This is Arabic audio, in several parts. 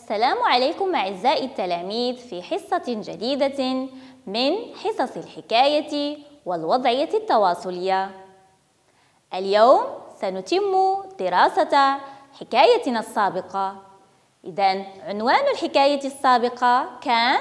السلام عليكم أعزائي التلاميذ في حصة جديدة من حصص الحكاية والوضعية التواصلية. اليوم سنتم دراسة حكايتنا السابقة. إذن عنوان الحكاية السابقة كان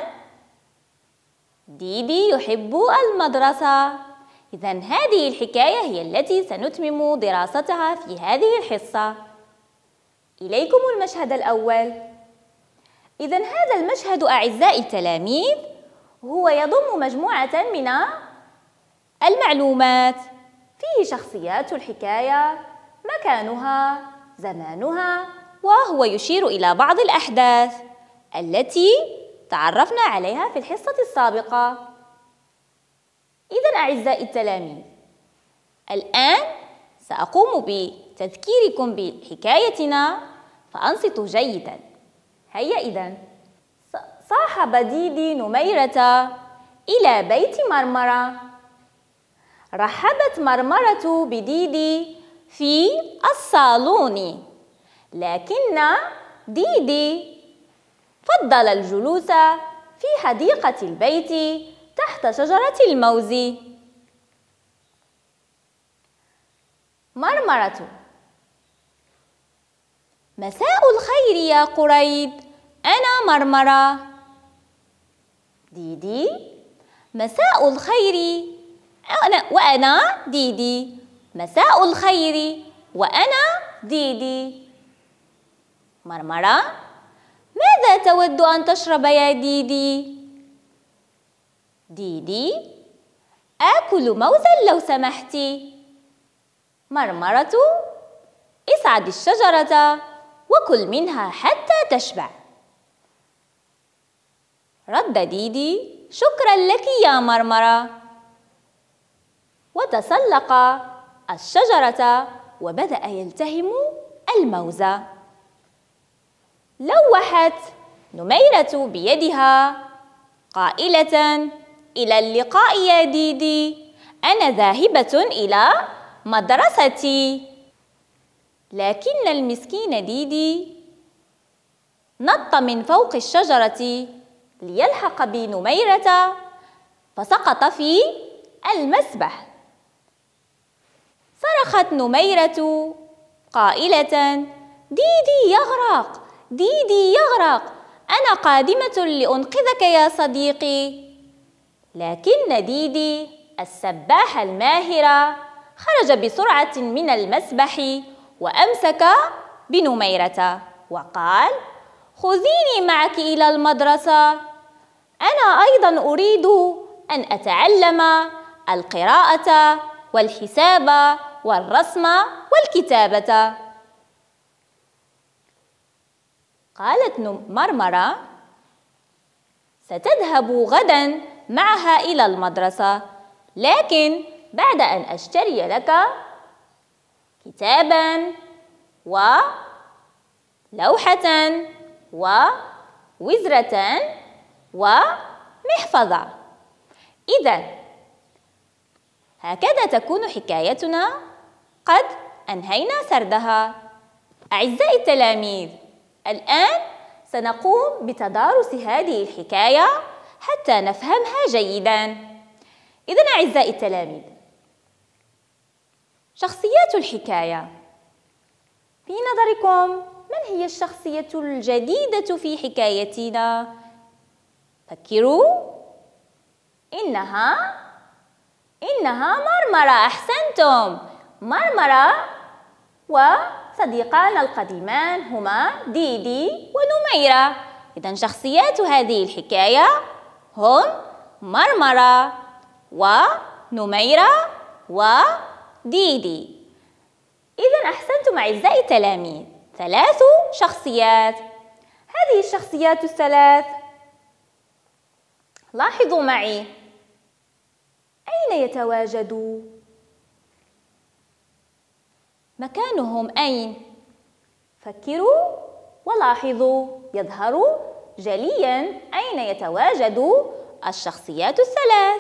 ديدي يحب المدرسة. إذن هذه الحكاية هي التي سنتمم دراستها في هذه الحصة. إليكم المشهد الأول. إذن هذا المشهد أعزائي التلاميذ هو يضم مجموعة من المعلومات، فيه شخصيات الحكاية، مكانها، زمانها، وهو يشير إلى بعض الأحداث التي تعرفنا عليها في الحصة السابقة. إذن أعزائي التلاميذ، الآن سأقوم بتذكيركم بحكايتنا فأنصتوا جيداً. هيا إذن. صاحب ديدي نميرة إلى بيت مرمرة. رحبت مرمرة بديدي في الصالون، لكن ديدي فضل الجلوس في حديقة البيت تحت شجرة الموز. مرمرة: مساء الخير يا قريب، أنا مرمرة. ديدي: مساء الخير وأنا ديدي. مساء الخير وأنا ديدي. مرمرة: ماذا تود أن تشرب يا ديدي؟ ديدي: آكل موزا لو سمحت. مرمرة: اصعد الشجرة وكل منها حتى تشبع. رد ديدي: شكرا لك يا مرمرة. وتسلق الشجرة وبدأ يلتهم الموز. لوحت نميرة بيدها قائلة: إلى اللقاء يا ديدي، أنا ذاهبة إلى مدرستي. لكن المسكين ديدي نط من فوق الشجرة ليلحق بنميرة فسقط في المسبح. صرخت نميرة قائلة: ديدي يغرق، ديدي يغرق، أنا قادمة لأنقذك يا صديقي. لكن ديدي السباحة الماهرة خرج بسرعة من المسبح وأمسك بنميرة وقال: خذيني معك إلى المدرسة، أنا أيضا أريد أن أتعلم القراءة والحساب والرسم والكتابة. قالت مرمرة: ستذهب غدا معها إلى المدرسة، لكن بعد أن أشتري لك كتاباً ولوحة ووزرة ومحفظة. إذن هكذا تكون حكايتنا قد أنهينا سردها. أعزائي التلاميذ، الآن سنقوم بتدارس هذه الحكاية حتى نفهمها جيداً. إذن أعزائي التلاميذ، شخصيات الحكاية. في نظركم من هي الشخصية الجديدة في حكايتنا؟ فكروا. إنها مرمرة. أحسنتم. مرمرة وصديقان القديمان هما ديدي ونميرة. إذن شخصيات هذه الحكاية هم مرمرة ونميرة وديدي. إذن أحسنتم أعزائي التلاميذ، 3 شخصيات. هذه الشخصيات الثلاث لاحظوا معي، أين يتواجدوا؟ مكانهم أين؟ فكروا ولاحظوا. يظهر جلياً أين يتواجد الشخصيات الثلاث.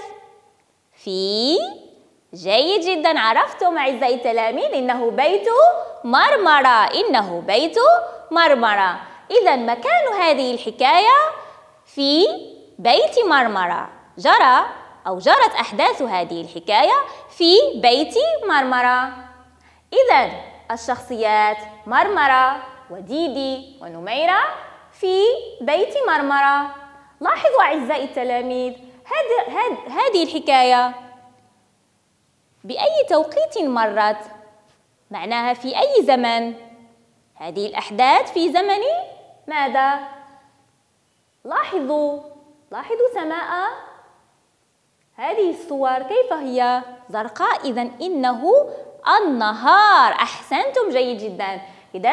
جيد جدا، عرفتم أعزائي التلاميذ، إنه بيت مرمرة. إنه بيت مرمرة. إذا مكان هذه الحكاية في بيت مرمرة. جرت أحداث هذه الحكاية في بيت مرمرة. إذا الشخصيات مرمرة وديدي ونميرة في بيت مرمرة. لاحظوا أعزائي التلاميذ، هذه الحكاية بأي توقيت مرت؟ معناها في أي زمن؟ هذه الأحداث في زمن ماذا؟ لاحظوا سماء هذه الصور كيف هي؟ زرقاء. إذا إنه النهار. أحسنتم، جيد جدا. إذا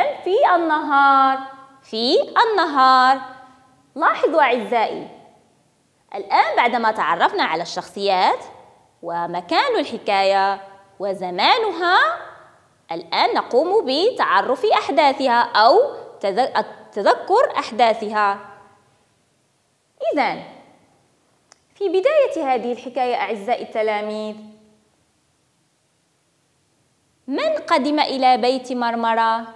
في النهار. لاحظوا أعزائي، الآن بعدما تعرفنا على الشخصيات ومكان الحكاية وزمانها، الآن نقوم بتعرف أحداثها أو تذكر أحداثها. إذن في بداية هذه الحكاية أعزائي التلاميذ، من قدم إلى بيت مرمرة؟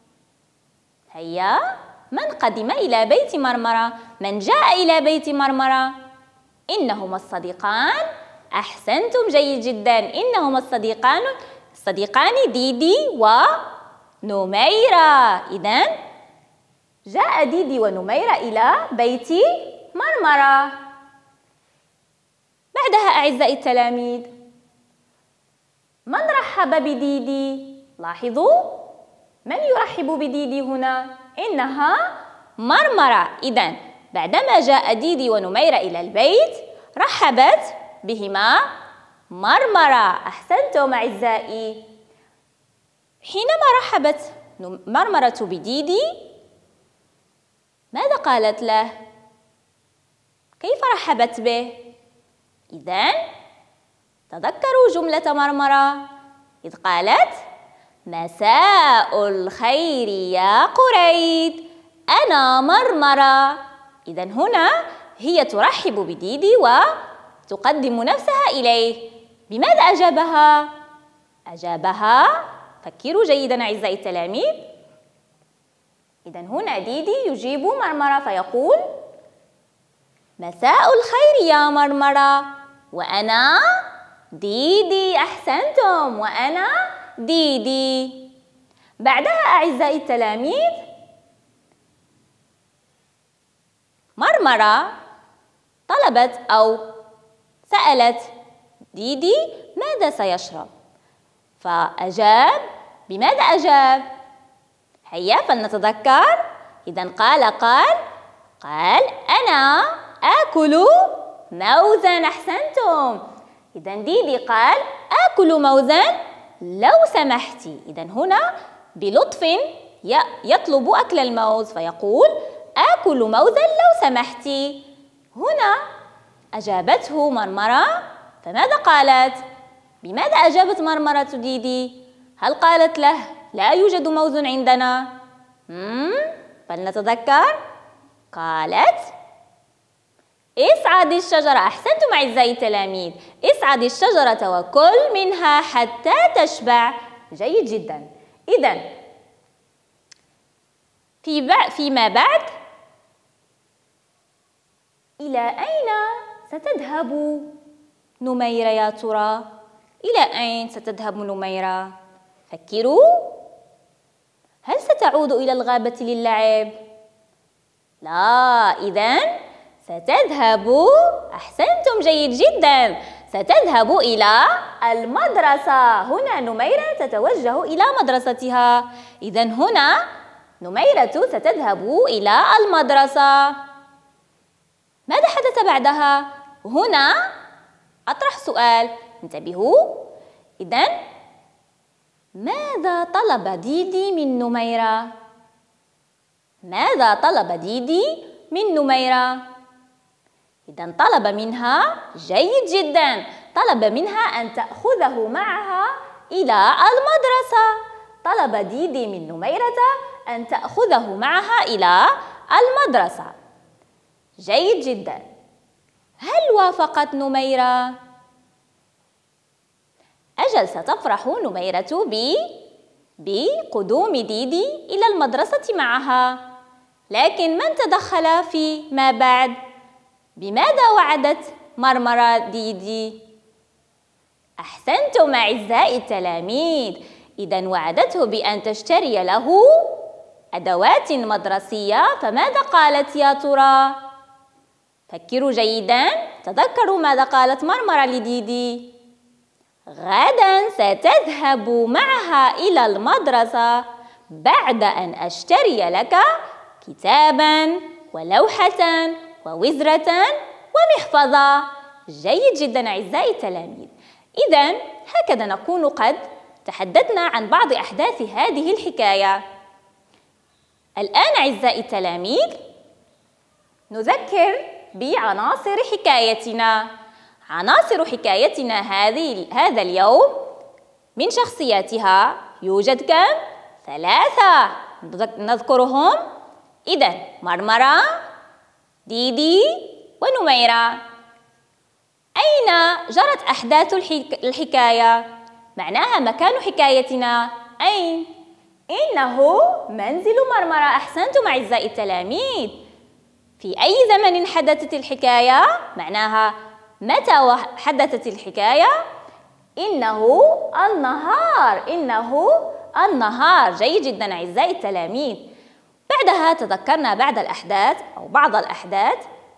هيا، من قدم إلى بيت مرمرة؟ من جاء إلى بيت مرمرة؟ إنهما الصديقان. أحسنتم، جيد جدا. إنهما الصديقان ديدي ونميرة. إذن جاء ديدي ونميرة إلى بيت مرمرة. بعدها أعزائي التلاميذ، من رحب بديدي؟ لاحظوا، من يرحب بديدي هنا؟ إنها مرمرة. إذن بعدما جاء ديدي ونميرة إلى البيت رحبت بهما مرمرة. أحسنتم أعزائي. حينما رحبت مرمرة بديدي، ماذا قالت له؟ كيف رحبت به؟ إذن تذكروا جملة مرمرة إذ قالت: مساء الخير يا قريد، أنا مرمرة. إذن هنا هي ترحب بديدي وتقدم نفسها إليه. بماذا أجابها؟ فكروا جيدا أعزائي التلاميذ. إذن هنا ديدي يجيب مرمرة فيقول: مساء الخير يا مرمرة، وأنا ديدي. أحسنتم، وأنا ديدي. بعدها أعزائي التلاميذ، مرمرة طلبت أو سألت ديدي ماذا سيشرب، فأجاب. بماذا أجاب؟ هيا فلنتذكر. إذن قال أنا آكل موزا. أحسنتم. إذن ديدي قال: آكل موزا لو سمحتي. إذن هنا بلطف يطلب أكل الموز فيقول: آكل موزا لو سمحتي. هنا أجابته مرمرة، فماذا قالت؟ بماذا أجابت مرمرة ديدي؟ هل قالت له لا يوجد موز عندنا؟ فلنتذكر. قالت: اصعد الشجرة. أحسنتم أعزائي التلاميذ. اصعد الشجرة وكل منها حتى تشبع. جيد جدا. إذن فيما بعد، إلى أين ستذهب نميرة يا ترى؟ إلى أين ستذهب نميرة؟ فكروا. هل ستعود إلى الغابة للعب؟ لا. إذن ستذهب، أحسنتم جيد جدا، ستذهب إلى المدرسة. هنا نميرة تتوجه إلى مدرستها. إذن هنا نميرة ستذهب إلى المدرسة. ماذا حدث بعدها؟ هنا أطرح سؤال، انتبهوا. إذن ماذا طلب ديدي من نميرة؟ ماذا طلب ديدي من نميرة؟ إذن طلب منها، جيد جدا، طلب منها أن تأخذه معها إلى المدرسة. طلب ديدي من نميرة أن تأخذه معها إلى المدرسة. جيد جدا. هل وافقت نميرة؟ أجل، ستفرح نميرة بقدوم ديدي إلى المدرسة معها. لكن من تدخل في ما بعد؟ بماذا وعدت مرمرة ديدي؟ أحسنتم أعزائي التلاميذ، إذن وعدته بأن تشتري له أدوات مدرسية، فماذا قالت يا ترى؟ فكروا جيداً، تذكروا ماذا قالت مرمرة لديدي. غداً ستذهب معها إلى المدرسة بعد أن أشتري لك كتاباً ولوحة ووزرة ومحفظة. جيد جداً أعزائي التلاميذ. إذن هكذا نكون قد تحدثنا عن بعض أحداث هذه الحكاية. الآن أعزائي التلاميذ نذكر بعناصر حكايتنا. عناصر حكايتنا هذا اليوم من شخصياتها يوجد كم؟ 3 نذكرهم. إذن مرمرة، ديدي، ونميرة. أين جرت أحداث الحكاية؟ معناها مكان حكايتنا أين؟ إنه منزل مرمرة. أحسنتم أعزائي التلاميذ. في أي زمن حدثت الحكاية؟ معناها متى حدثت الحكاية؟ إنه النهار. جيد جدا أعزائي التلاميذ. بعدها تذكرنا بعض الأحداث.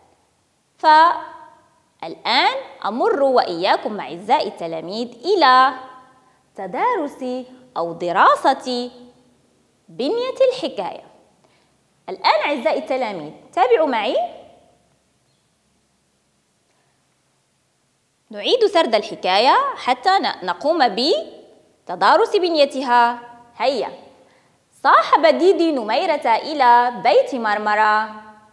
فالآن أمر وإياكم أعزائي التلاميذ إلى تدارس أو دراسة بنية الحكاية. الآن أعزائي التلاميذ تابعوا معي. نعيد سرد الحكاية حتى نقوم بتدارس بنيتها. هيا. صاحب ديدي نميرة إلى بيت مرمرة.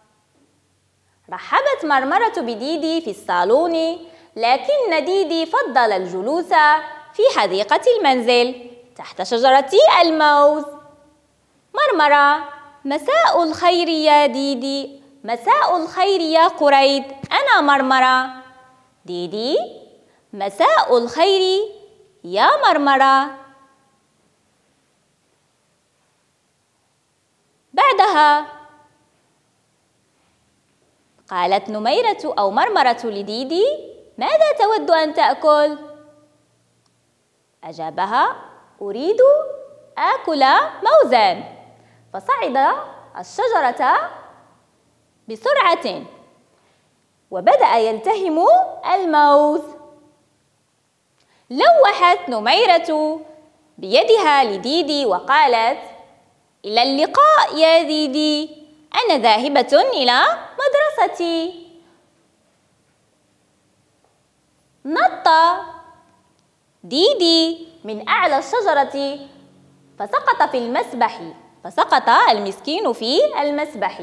رحبت مرمرة بديدي في الصالون، لكن ديدي فضل الجلوس في حديقة المنزل تحت شجرة الموز. مرمرة: مساء الخير يا ديدي. مساء الخير يا قريد، أنا مرمرة. ديدي: مساء الخير يا مرمرة. بعدها قالت نميرة أو مرمرة لديدي: ماذا تود أن تأكل؟ أجابها: أريد آكل موزاً. فصعد الشجرة بسرعة وبدأ يلتهم الموز. لوحت نميرة بيدها لديدي وقالت: إلى اللقاء يا ديدي، أنا ذاهبة إلى مدرستي. نط ديدي من أعلى الشجرة فسقط المسكين في المسبح.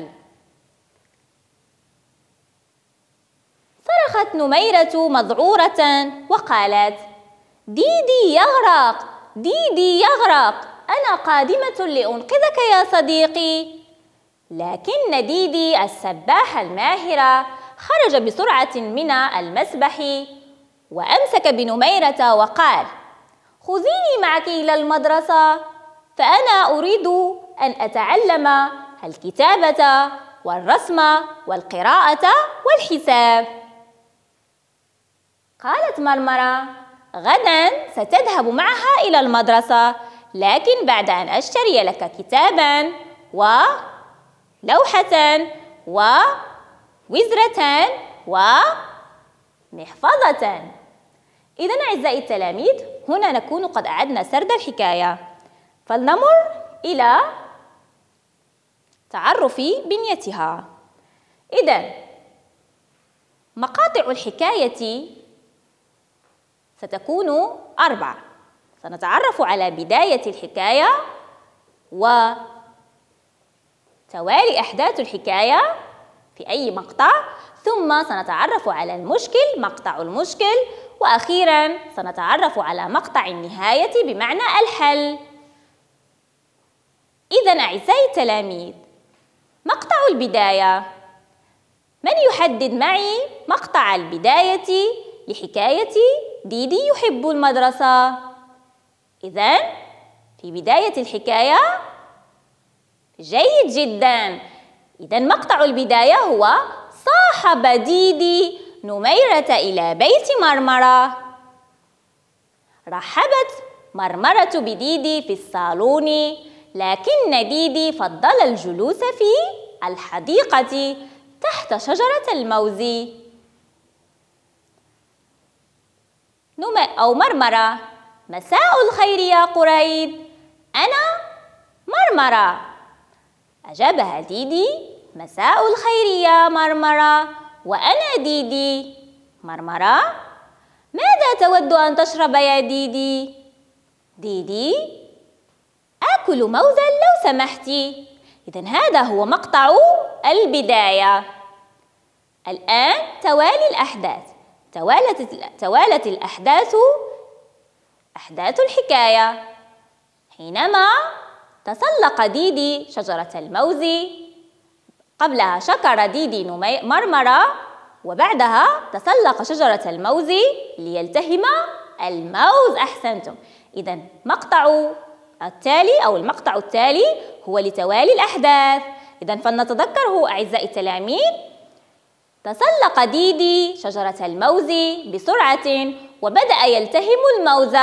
صرخت نميرة مذعورة وقالت: ديدي يغرق، ديدي يغرق، أنا قادمة لأنقذك يا صديقي. لكن ديدي السباحة الماهرة خرج بسرعة من المسبح وأمسك بنميرة وقال: خذيني معك إلى المدرسة، فأنا أريد أن أتعلم الكتابة والرسم والقراءة والحساب. قالت مرمرة: غداً ستذهب معها إلى المدرسة، لكن بعد أن أشتري لك كتاباً ولوحة ووزرة ومحفظة. إذن أعزائي التلاميذ هنا نكون قد أعدنا سرد الحكاية، فلنمر إلى تعرف بنيتها. إذن مقاطع الحكاية ستكون 4. سنتعرف على بداية الحكاية وتوالي أحداث الحكاية في أي مقطع، ثم سنتعرف على المشكل، مقطع المشكل، وأخيراً سنتعرف على مقطع النهاية بمعنى الحل. إذن أعزائي التلاميذ، مقطع البداية. من يحدد معي مقطع البداية لحكاية ديدي يحب المدرسة؟ إذن في بداية الحكاية جيد جدا، إذا مقطع البداية هو: صاحب ديدي نميرة إلى بيت مرمرة. رحبت مرمرة بديدي في الصالون، لكن ديدي فضل الجلوس في الحديقة تحت شجرة الموز. أو مرمرة: مساء الخير يا قريد، أنا مرمرة. أجابها ديدي: مساء الخير يا مرمرة، وأنا ديدي. مرمرة: ماذا تود أن تشرب يا ديدي؟ ديدي: آكل موزا لو سمحتِ. إذن هذا هو مقطع البداية. الآن توالي الأحداث. توالت الأحداث أحداث الحكاية. حينما تسلق ديدي شجرة الموز، قبلها شكر ديدي مرمرة، وبعدها تسلق شجرة الموز ليلتهم الموز. أحسنتم. إذن مقطع التالي أو المقطع التالي هو لتوالي الأحداث. إذن فلنتذكره أعزائي التلاميذ: تسلق ديدي شجرة الموز بسرعة وبدأ يلتهم الموز.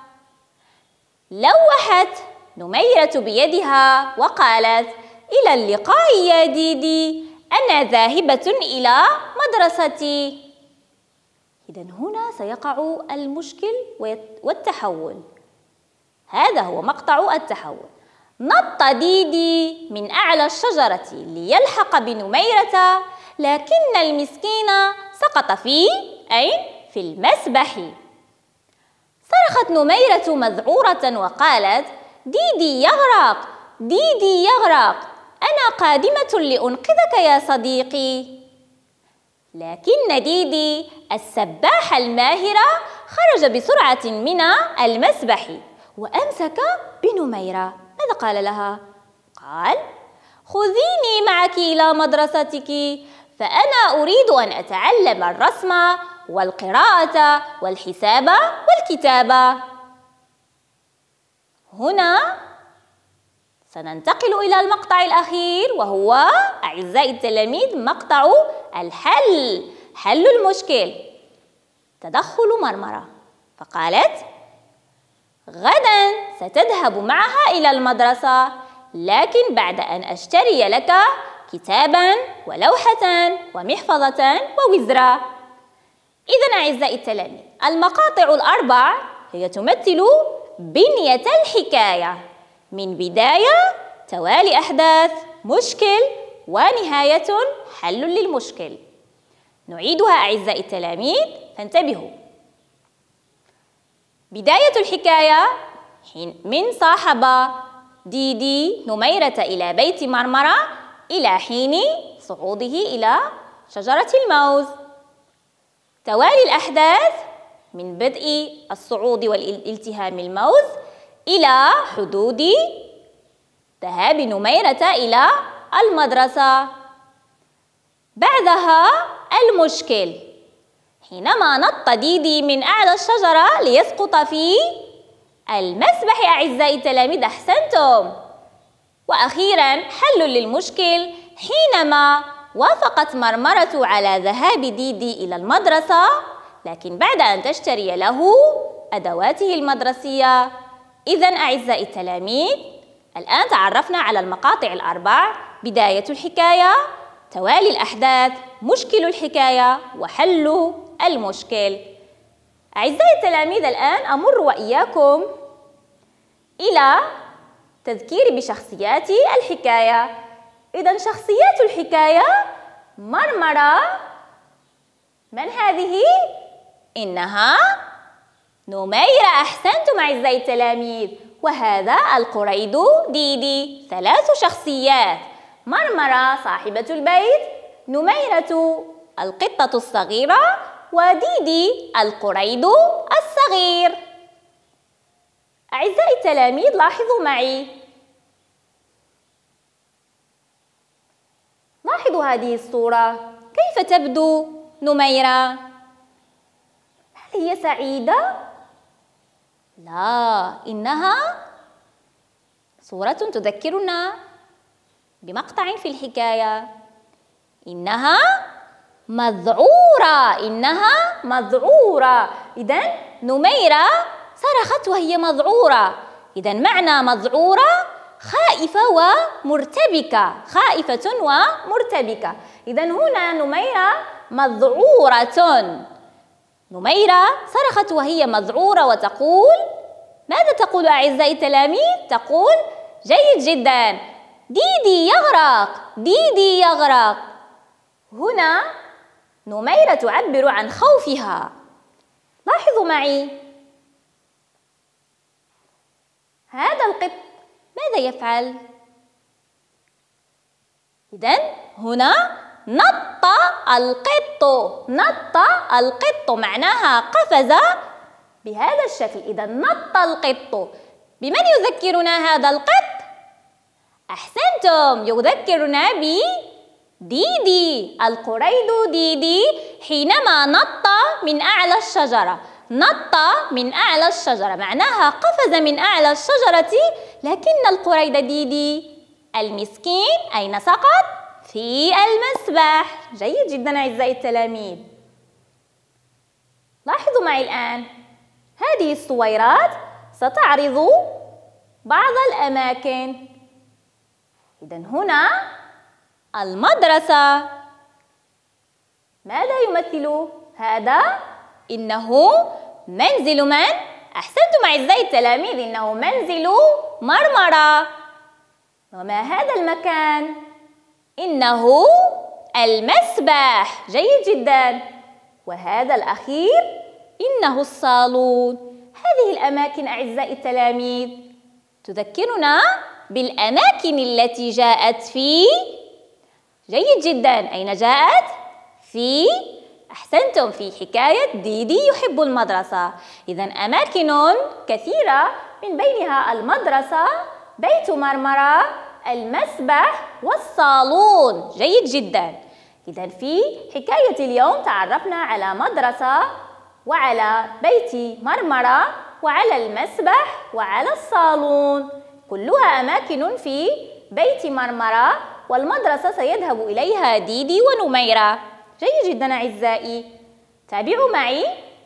لوحت نميرة بيدها وقالت: إلى اللقاء يا ديدي، أنا ذاهبة إلى مدرستي. إذن هنا سيقع المشكل والتحول. هذا هو مقطع التحول. نط ديدي من أعلى الشجرة ليلحق بنميرة، لكن المسكين سقط في المسبح. صرخت نميرة مذعورة وقالت: ديدي يغرق، ديدي يغرق، أنا قادمة لأنقذك يا صديقي. لكن ديدي السباحة الماهرة خرج بسرعة من المسبح وأمسك بنميرة. ماذا قال لها؟ قال: خذيني معك إلى مدرستك، فأنا أريد أن أتعلم الرسم والقراءة والحساب والكتابة. هنا سننتقل إلى المقطع الأخير، وهو أعزائي التلاميذ مقطع الحل، حل المشكل. تدخل مرمرة فقالت: غدا ستذهب معها إلى المدرسة، لكن بعد أن أشتري لك كتابا ولوحة ومحفظة ووزرة. إذن أعزائي التلاميذ، المقاطع الأربع هي تمثل بنية الحكاية، من بداية، توالي أحداث، مشكل، ونهاية حل للمشكل. نعيدها أعزائي التلاميذ، فانتبهوا. بداية الحكاية من صاحب ديدي نميرة إلى بيت مرمرة إلى حين صعوده إلى شجرة الموز. توالي الأحداث من بدء الصعود والالتهام الموز إلى حدود ذهاب نميرة إلى المدرسة. بعدها المشكل، حينما نط ديدي من أعلى الشجرة ليسقط في المسبح. أعزائي التلاميذ، أحسنتم. وأخيرا حل للمشكل، حينما وافقت مرمرة على ذهاب ديدي إلى المدرسة، لكن بعد أن تشتري له أدواته المدرسية. إذن أعزائي التلاميذ، الآن تعرفنا على المقاطع الأربع: بداية الحكاية، توالي الأحداث، مشكل الحكاية، وحل المشكل. أعزائي التلاميذ، الآن أمر وإياكم إلى تذكير بشخصيات الحكاية. إذن شخصيات الحكاية: مرمرة، من هذه؟ إنها نميرة. أحسنتم أعزائي التلاميذ. وهذا القريد ديدي. ثلاث شخصيات: مرمرة صاحبة البيت، نميرة القطة الصغيرة، وديدي القريد الصغير. أعزائي التلاميذ، لاحظوا معي، لاحظوا هذه الصورة. كيف تبدو نميرة؟ هل هي سعيدة؟ لا، إنها صورة تذكرنا بمقطع في الحكاية. إنها مذعورة، إنها مذعورة. إذن نميرة صرخت وهي مذعورة. إذن معنى مذعورة خائفة ومرتبكة، خائفة ومرتبكة. إذن هنا نميرة مذعورة. نميرة صرخت وهي مذعورة وتقول ماذا تقول أعزائي التلاميذ؟ تقول جيد جدا، ديدي يغرق، ديدي يغرق. هنا نميرة تعبر عن خوفها. لاحظوا معي، هذا القط ماذا يفعل؟ إذن هنا نط القط، نط القط معناها قفز بهذا الشكل. إذا نط القط. بمن يذكرنا هذا القط؟ أحسنتم، يذكرنا بديدي، القريد ديدي حينما نط من أعلى الشجرة. نط من أعلى الشجرة معناها قفز من أعلى الشجرة، لكن القريد ديدي المسكين أين سقط؟ في المسبح. جيد جدا أعزائي التلاميذ. لاحظوا معي الآن، هذه الصويرات ستعرض بعض الأماكن. إذن هنا المدرسة. ماذا يمثل هذا؟ إنه منزل من؟ أحسنتم أعزائي التلاميذ، إنه منزل مرمرة. وما هذا المكان؟ إنه المسبح. جيد جدا. وهذا الأخير إنه الصالون. هذه الأماكن أعزائي التلاميذ تذكرنا بالأماكن التي جاءت في. جيد جدا. أين جاءت؟ في، أحسنتم، في حكاية ديدي يحب المدرسة. إذن أماكن كثيرة من بينها المدرسة، بيت مرمرة، المسبح والصالون. جيد جدا. إذن في حكاية اليوم تعرفنا على مدرسة وعلى بيت مرمرة وعلى المسبح وعلى الصالون، كلها أماكن في بيت مرمرة، والمدرسة سيذهب إليها ديدي ونميرة. جيد جدا أعزائي، تابعوا معي.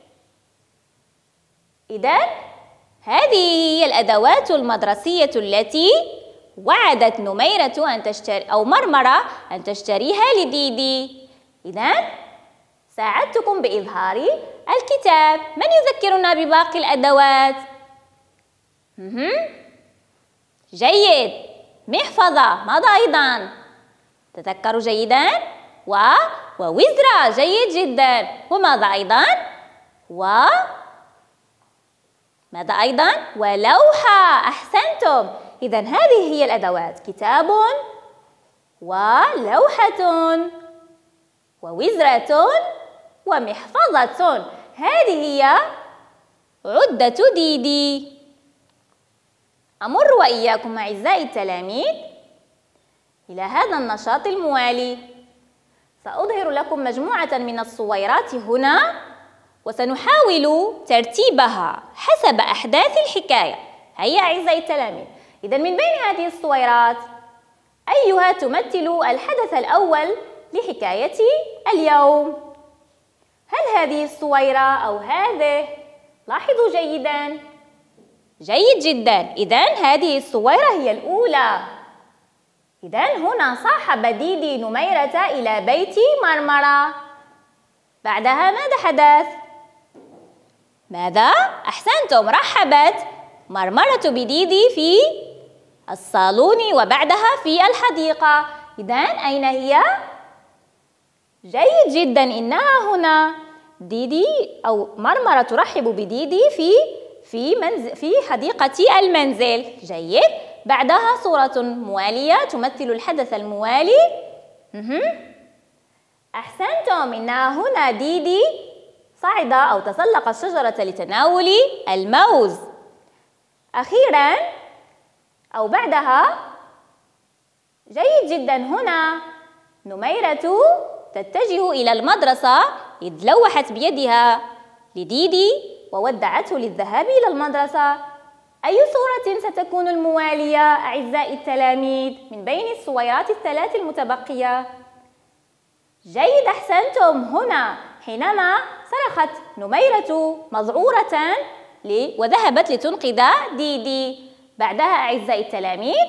إذن هذه هي الأدوات المدرسية التي وعدت نميرة أن تشتري أو مرمرة أن تشتريها لديدي. إذن ساعدتكم بإظهار الكتاب. من يذكرنا بباقي الأدوات؟ جيد. محفظة. ماذا أيضا؟ تذكروا جيدا. ووزرة. جيد جدا. وماذا أيضا؟ ماذا أيضا؟ ولوحة. أحسنتم. إذن هذه هي الأدوات: كتاب ولوحة ووزرة ومحفظة. هذه هي عدة ديدي. أمر وإياكم أعزائي التلاميذ إلى هذا النشاط الموالي. سأظهر لكم مجموعة من الصويرات هنا، وسنحاول ترتيبها حسب أحداث الحكاية. هيا أعزائي التلاميذ، إذن من بين هذه الصويرات أيها تمثل الحدث الأول لحكاية اليوم؟ هل هذه الصويرة أو هذه؟ لاحظوا جيدا. جيد جدا. إذن هذه الصويرة هي الأولى. إذن هنا صاحب ديدي نميرة إلى بيت مرمرة. بعدها ماذا حدث؟ ماذا؟ أحسنتم، رحبت مرمرة بديدي في الصالون وبعدها في الحديقة. إذن أين هي؟ جيد جدا، إنها هنا. ديدي أو مرمرة ترحب بديدي في حديقة المنزل. جيد. بعدها صورة موالية تمثل الحدث الموالي. أحسنتم، إنها هنا ديدي صعد أو تسلق الشجرة لتناول الموز. أخيرا أو بعدها، جيد جدا، هنا نميرة تتجه إلى المدرسة إذ لوحت بيدها لديدي وودعته للذهاب إلى المدرسة. أي صورة ستكون الموالية أعزائي التلاميذ من بين الصورات الثلاث المتبقية؟ جيد، أحسنتم. هنا حينما صرخت نميرة مذعورة وذهبت لتنقذ ديدي. بعدها أعزائي التلاميذ،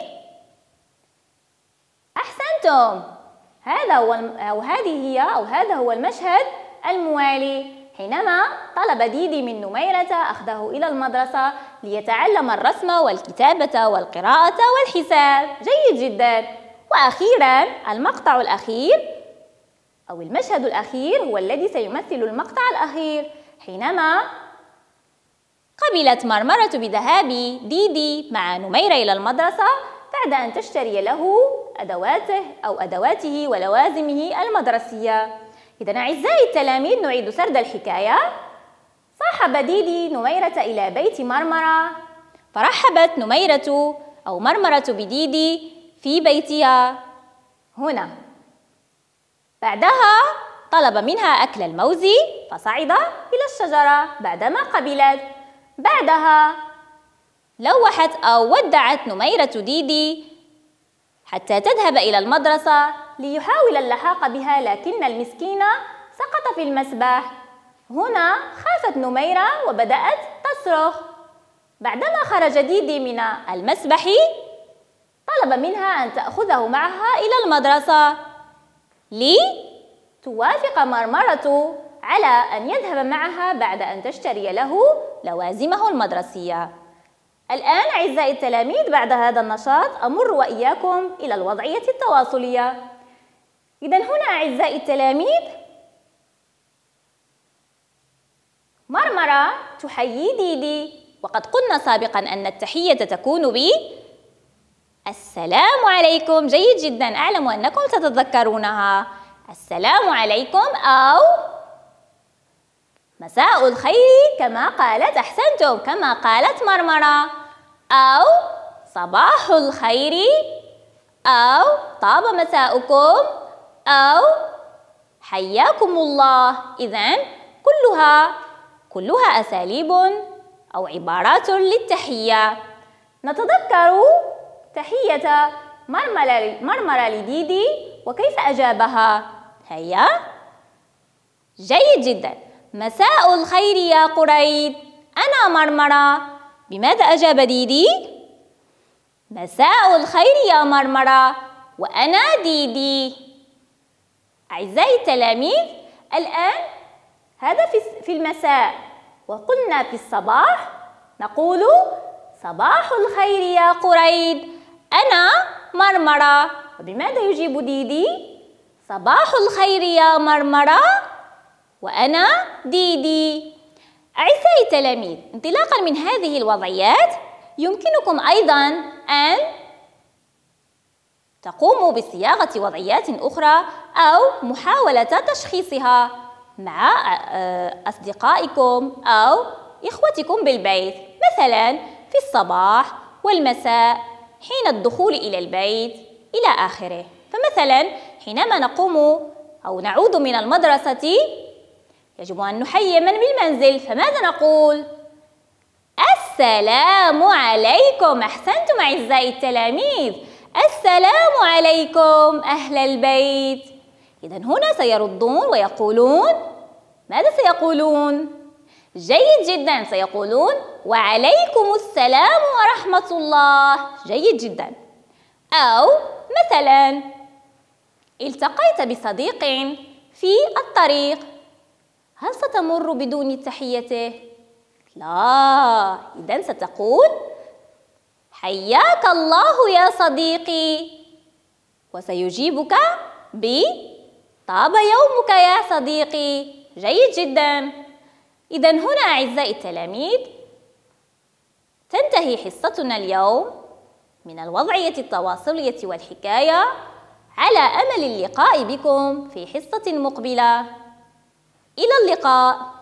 أحسنتم، هذا هو المشهد الموالي حينما طلب ديدي من نميرة أخذه إلى المدرسة ليتعلم الرسم والكتابة والقراءة والحساب. جيد جدا. وأخيرا المقطع الأخير أو المشهد الأخير هو الذي سيمثل المقطع الأخير، حينما قبلت مرمرة بذهاب ديدي مع نميرة إلى المدرسة بعد أن تشتري له أدواته ولوازمه المدرسية. إذن أعزائي التلاميذ نعيد سرد الحكاية. صاحب ديدي نميرة إلى بيت مرمرة، فرحبت مرمرة بديدي في بيتها هنا. بعدها طلب منها أكل الموز فصعد إلى الشجرة بعدما قبلت. بعدها لوحت أو ودعت نميرة ديدي حتى تذهب إلى المدرسة ليحاول اللحاق بها، لكن المسكينة سقط في المسبح. هنا خافت نميرة وبدأت تصرخ. بعدما خرج ديدي من المسبح طلب منها أن تأخذه معها إلى المدرسة لتوافق مرمرة على أن يذهب معها بعد أن تشتري له لوازمه المدرسية. الآن أعزائي التلاميذ بعد هذا النشاط أمر وإياكم إلى الوضعية التواصلية. إذن هنا أعزائي التلاميذ مرمرة تحيي ديدي، وقد قلنا سابقا أن التحية تكون السلام عليكم. جيد جدا، أعلم أنكم تتذكرونها. السلام عليكم أو مساء الخير كما قالت، أحسنتم، كما قالت مرمرة، أو صباح الخير، أو طاب مساؤكم، أو حياكم الله. إذن كلها أساليب أو عبارات للتحية. نتذكر تحية مرمرة لديدي وكيف أجابها. هيا، جيد جدا. مساء الخير يا قريب، أنا مرمرة. بماذا أجاب ديدي؟ مساء الخير يا مرمرة، وأنا ديدي. أعزائي التلاميذ، الآن هذا في المساء، وقلنا في الصباح نقول صباح الخير يا قريب، أنا مرمرة. وبماذا يجيب ديدي؟ صباح الخير يا مرمرة، وأنا ديدي. أعزائي التلاميذ، انطلاقا من هذه الوضعيات يمكنكم أيضا أن تقوموا بصياغة وضعيات أخرى أو محاولة تشخيصها مع أصدقائكم أو إخوتكم بالبيت، مثلا في الصباح والمساء، حين الدخول إلى البيت إلى آخره. فمثلا حينما نقوم أو نعود من المدرسة يجب أن نحيي من بالمنزل، فماذا نقول؟ السلام عليكم. أحسنتم أعزائي التلاميذ، السلام عليكم أهل البيت. إذن هنا سيردون ويقولون ماذا سيقولون؟ جيد جدا، سيقولون وعليكم السلام ورحمة الله. جيد جدا. أو مثلا التقيت بصديق في الطريق، هل ستمر بدون تحيته؟ لا، إذن ستقول حياك الله يا صديقي، وسيجيبك طاب يومك يا صديقي. جيد جدا. إذن هنا أعزائي التلاميذ تنتهي حصتنا اليوم من الوضعية التواصلية والحكاية، على أمل اللقاء بكم في حصة مقبلة. إلى اللقاء.